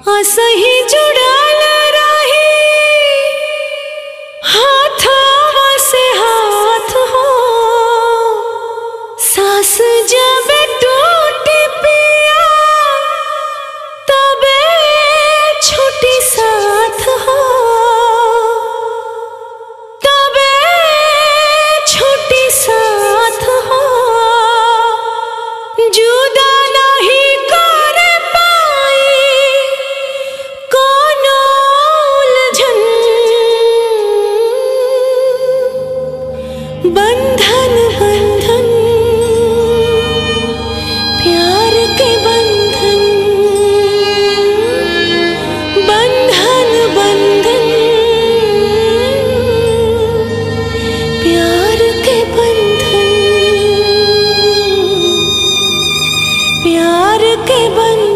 असही जुड़ाल रही हाथवा से हाथ हो। सास जब टूटी पिया तबे छुटी साथ हो, तबे छुटी साथ हो। जुदा नहीं कर पाई कोनो उलझन, बंधन बंधन प्यार के बंधन, बंधन बंधन प्यार के बंधन, प्यार के बंधन।